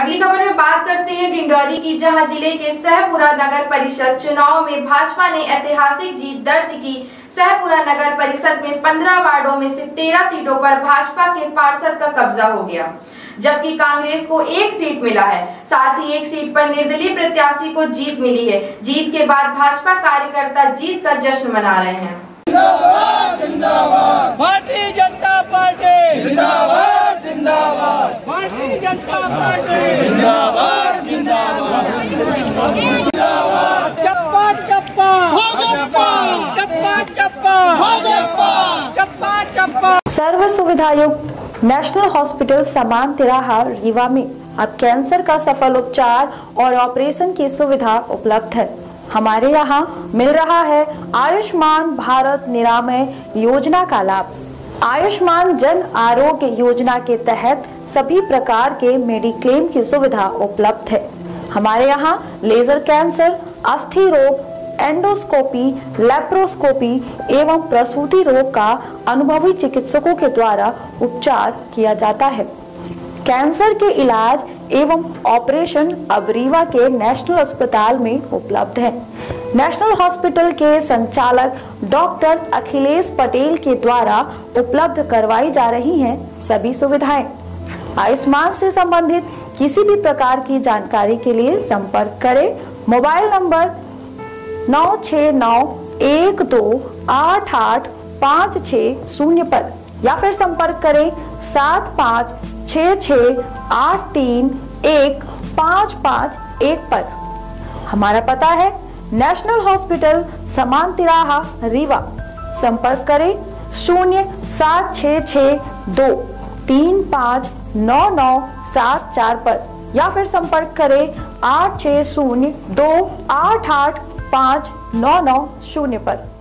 अगली खबर में बात करते हैं डिंडौरी की, जहां जिले के सहपुरा नगर परिषद चुनाव में भाजपा ने ऐतिहासिक जीत दर्ज की। सहपुरा नगर परिषद में 15 वार्डों में से 13 सीटों पर भाजपा के पार्षद का कब्जा हो गया, जबकि कांग्रेस को 1 सीट मिला है। साथ ही 1 सीट पर निर्दलीय प्रत्याशी को जीत मिली है। जीत के बाद भाजपा कार्यकर्ता जीत का जश्न मना रहे हैं। जिंदाबाद जिंदाबाद भारतीय जनता पार्टी, जिंदाबाद जिंदाबाद भारतीय जनता पार्टी, जिंदाबाद जिंदाबाद जिंदाबाद। चप्पा चप्पा भाजपा, चप्पा चप्पा भाजपा, चप्पा चप्पा। सर्व सुविधायुक्त नेशनल हॉस्पिटल समान तिराहा रीवा में अब कैंसर का सफल उपचार और ऑपरेशन की सुविधा उपलब्ध है। हमारे यहाँ मिल रहा है आयुष्मान भारत निरामय योजना का लाभ। आयुष्मान जन आरोग्य योजना के तहत सभी प्रकार के मेडिक्लेम की सुविधा उपलब्ध है। हमारे यहाँ लेजर कैंसर, अस्थि रोग, एंडोस्कोपी, लेप्रोस्कोपी एवं प्रसूति रोग का अनुभवी चिकित्सकों के द्वारा उपचार किया जाता है। कैंसर के इलाज एवं ऑपरेशन अब रीवा के नेशनल अस्पताल में उपलब्ध है। नेशनल हॉस्पिटल के संचालक डॉक्टर अखिलेश पटेल के द्वारा उपलब्ध करवाई जा रही हैं सभी सुविधाएं। आयुष्मान से संबंधित किसी भी प्रकार की जानकारी के लिए संपर्क करें मोबाइल नंबर 9691288560 पर, या फिर संपर्क करें 7566831551 पर। हमारा पता है नेशनल हॉस्पिटल समान तिराहा रीवा। संपर्क करें 07662359974 पर, या फिर संपर्क करें 8602885990 पर।